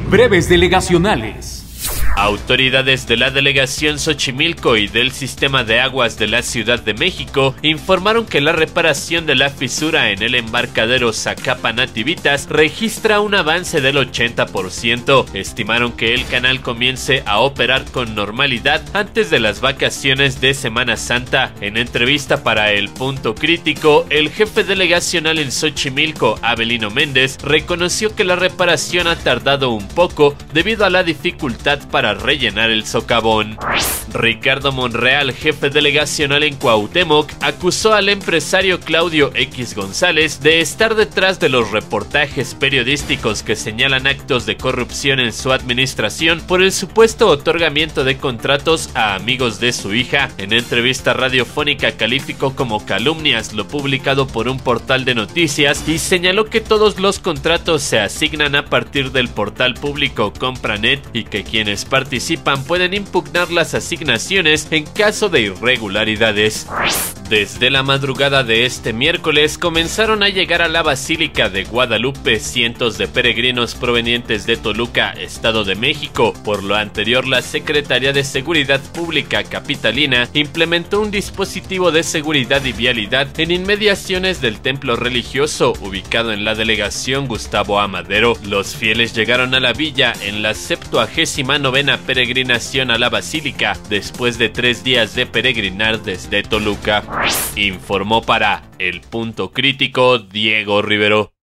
Breves delegacionales. Autoridades de la delegación Xochimilco y del sistema de aguas de la Ciudad de México informaron que la reparación de la fisura en el embarcadero Zacapa-Nativitas registra un avance del 80%. Estimaron que el canal comience a operar con normalidad antes de las vacaciones de Semana Santa. En entrevista para El Punto Crítico, el jefe delegacional en Xochimilco, Avelino Méndez, reconoció que la reparación ha tardado un poco debido a la dificultad para rellenar el socavón. Ricardo Monreal, jefe delegacional en Cuauhtémoc, acusó al empresario Claudio X González de estar detrás de los reportajes periodísticos que señalan actos de corrupción en su administración por el supuesto otorgamiento de contratos a amigos de su hija. En entrevista radiofónica calificó como calumnias lo publicado por un portal de noticias y señaló que todos los contratos se asignan a partir del portal público Compranet y que quienes participan pueden impugnar las asignaciones en caso de irregularidades. Desde la madrugada de este miércoles comenzaron a llegar a la Basílica de Guadalupe cientos de peregrinos provenientes de Toluca, Estado de México. Por lo anterior, la Secretaría de Seguridad Pública capitalina implementó un dispositivo de seguridad y vialidad en inmediaciones del templo religioso ubicado en la delegación Gustavo A. Madero. Los fieles llegaron a la villa en la 79ª peregrinación a la Basílica después de 3 días de peregrinar desde Toluca. Informó para El Punto Crítico Diego Rivero.